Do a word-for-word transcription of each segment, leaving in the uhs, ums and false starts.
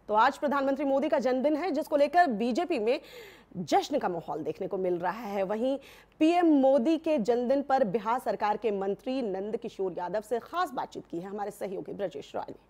तो आज प्रधानमंत्री मोदी का जन्मदिन है, जिसको लेकर बीजेपी में जश्न का माहौल देखने को मिल रहा है। वहीं पीएम मोदी के जन्मदिन पर बिहार सरकार के मंत्री नंद किशोर यादव से खास बातचीत की है हमारे सहयोगी ब्रजेश रॉय ने।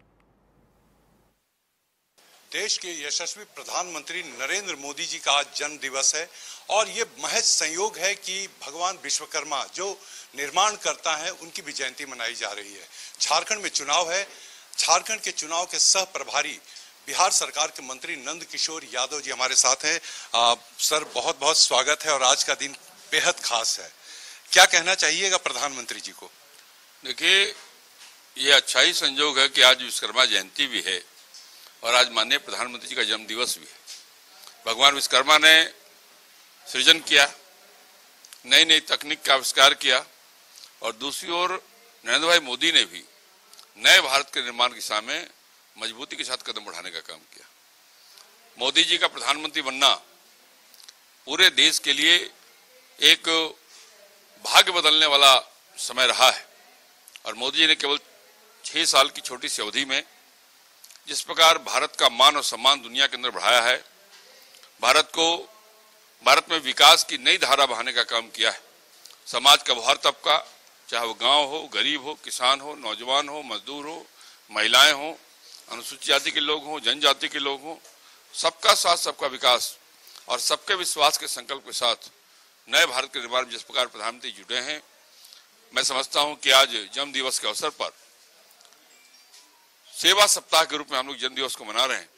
देश के यशस्वी प्रधानमंत्री नरेंद्र मोदी जी का आज जन्म दिवस है और ये महज संयोग है कि भगवान विश्वकर्मा जो निर्माण करता है उनकी भी जयंती मनाई जा रही है। झारखंड में चुनाव है। झारखंड के चुनाव के सह प्रभारी बिहार सरकार के मंत्री नंद किशोर यादव जी हमारे साथ हैं। आ, सर बहुत बहुत स्वागत है और आज का दिन बेहद खास है। क्या कहना चाहिएगा प्रधानमंत्री जी को? देखिए, ये अच्छा ही संयोग है कि आज विश्वकर्मा जयंती भी है और आज माननीय प्रधानमंत्री जी का जन्म दिवस भी है। भगवान विश्वकर्मा ने सृजन किया, नई नई तकनीक का आविष्कार किया और दूसरी ओर नरेंद्र भाई मोदी ने भी नए भारत के निर्माण की दिशा में मजबूती के साथ कदम बढ़ाने का काम किया। मोदी जी का प्रधानमंत्री बनना पूरे देश के लिए एक भाग्य बदलने वाला समय रहा है और मोदी जी ने केवल छह साल की छोटी सी अवधि में जिस प्रकार भारत का मान और सम्मान दुनिया के अंदर बढ़ाया है, भारत को भारत में विकास की नई धारा बहाने का काम किया है। समाज का हर तबका, चाहे वो गांव हो, गरीब हो, किसान हो, नौजवान हो, मजदूर हो, महिलाएं हो, अनुसूचित जाति के लोग हों, जनजाति के लोग हों, सबका साथ सबका विकास और सबके विश्वास के संकल्प के साथ नए भारत के निर्माण में जिस प्रकार प्रधानमंत्री जुटे हैं, मैं समझता हूं कि आज जन्म दिवस के अवसर पर सेवा सप्ताह के रूप में हम लोग जन्म दिवस को मना रहे हैं।